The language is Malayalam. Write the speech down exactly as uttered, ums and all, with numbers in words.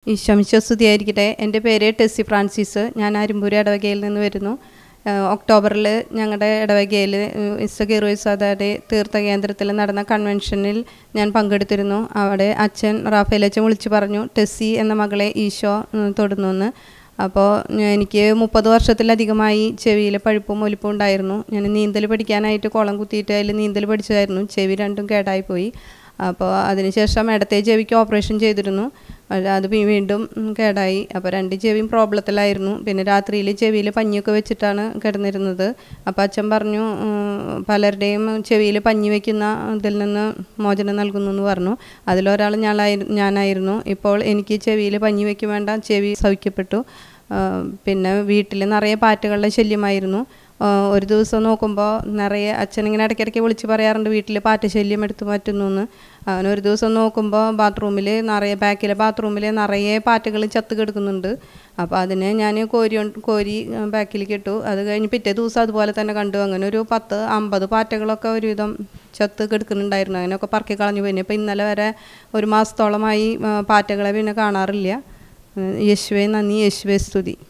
ഈശോമിശിഹായ്ക്ക് സ്തുതിയായിരിക്കട്ടെ. എൻ്റെ പേര് ടെസ്സി ഫ്രാൻസിസ്. ഞാൻ അരുമ്പൂർ ഇടവകയിൽ നിന്ന് വരുന്നു. ഒക്ടോബറിൽ ഞങ്ങളുടെ ഇടവകയിൽ ഇസ്സ കീറോയിസാദയുടെ തീർത്ഥ കേന്ദ്രത്തിൽ നടന്ന കൺവെൻഷനിൽ ഞാൻ പങ്കെടുത്തിരുന്നു. അവിടെ അച്ഛൻ റാഫേലച്ഛൻ വിളിച്ചു പറഞ്ഞു, ടെസ്സി എന്ന മകളെ ഈശോ തൊടുന്നു എന്ന്. അപ്പോൾ എനിക്ക് മുപ്പത് വർഷത്തിലധികമായി ചെവിയിൽ പഴുപ്പും ഒലിപ്പും ഉണ്ടായിരുന്നു. ഞാൻ നീന്തൽ പഠിക്കാനായിട്ട് കുളം കുത്തിയിട്ട് അതിൽ നീന്തൽ പഠിച്ചതായിരുന്നു. ചെവി രണ്ടും കേടായിപ്പോയി. അപ്പോൾ അതിനുശേഷം ഇടത്തെ ചെവിക്ക് ഓപ്പറേഷൻ ചെയ്തിരുന്നു. അത് വീണ്ടും കേടായി. അപ്പോൾ രണ്ട് ചെവിയും പ്രോബ്ലത്തിലായിരുന്നു. പിന്നെ രാത്രിയിൽ ചെവിയിൽ പഞ്ഞിയൊക്കെ വെച്ചിട്ടാണ് കിടന്നിരുന്നത്. അപ്പോൾ അച്ഛൻ പറഞ്ഞു, പലരുടെയും ചെവിയിൽ പഞ്ഞി വയ്ക്കുന്ന ഇതിൽ നിന്ന് മോചനം നൽകുന്നു എന്ന് പറഞ്ഞു. അതിലൊരാൾ ഞാനായി ഞാനായിരുന്നു ഇപ്പോൾ എനിക്ക് ചെവിയിൽ പഞ്ഞി വയ്ക്കും വേണ്ട, ചെവി സൗഖ്യപ്പെട്ടു. പിന്നെ വീട്ടിൽ നിറയെ പാറ്റകളുടെ ശല്യമായിരുന്നു. ഒരു ദിവസം നോക്കുമ്പോൾ നിറയെ അച്ഛനിങ്ങനെ ഇടയ്ക്കിടയ്ക്ക് വിളിച്ച് പറയാറുണ്ട് വീട്ടിൽ പാറ്റ ശല്യം എടുത്തു മാറ്റുന്നു എന്ന്. അങ്ങനെ ഒരു ദിവസം നോക്കുമ്പോൾ ബാത്റൂമിൽ നിറയെ ബാക്കിലെ ബാത്റൂമിൽ നിറയെ പാറ്റകൾ ചത്ത് കിടക്കുന്നുണ്ട്. അപ്പോൾ അതിനെ ഞാൻ കോരി കോരി ബാക്കിലേക്ക് ഇട്ടു. അത് കഴിഞ്ഞ് പിറ്റേ ദിവസം അതുപോലെ തന്നെ കണ്ടു. അങ്ങനെ ഒരു പത്ത് അമ്പത് പാറ്റകളൊക്കെ ഒരുവിധം ചത്ത് കിടക്കുന്നുണ്ടായിരുന്നു. അങ്ങനെയൊക്കെ പറക്കി കളഞ്ഞു. പിന്നെ ഇപ്പോൾ ഇന്നലെ വരെ ഒരു മാസത്തോളമായി പാറ്റകളെ പിന്നെ കാണാറില്ല. യേശുവേ നന്ദി, യേശുവേ സ്തുതി.